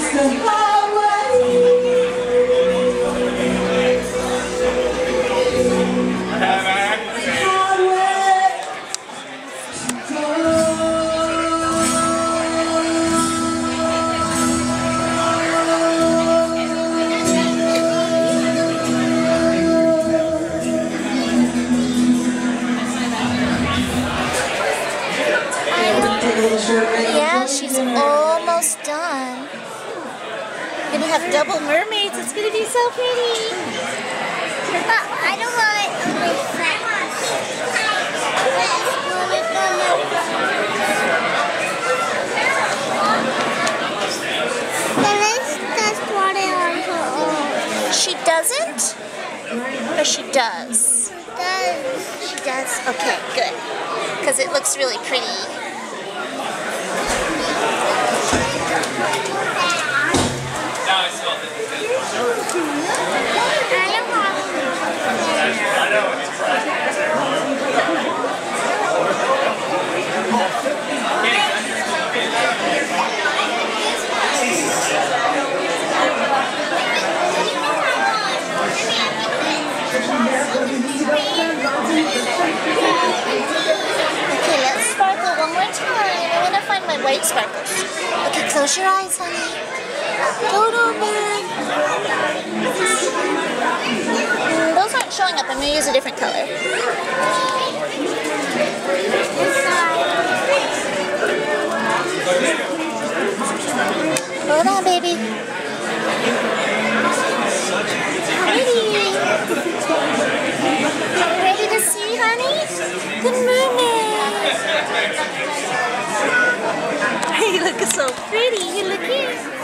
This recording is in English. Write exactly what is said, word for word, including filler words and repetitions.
Yeah, she's almost done. We're gonna have double mermaids. It's gonna be so pretty. But I don't want it only flat. She doesn't? Or she does? She does. She does? Okay, good. Because it looks really pretty. Okay, let's sparkle one more time. I want to find my white sparkles. Okay, close your eyes, honey. Don't open. Mm, those aren't showing up. I'm going to use a different color. Hold on, baby. Ready? Ready to see, honey? Good morning. You look so pretty. You look here.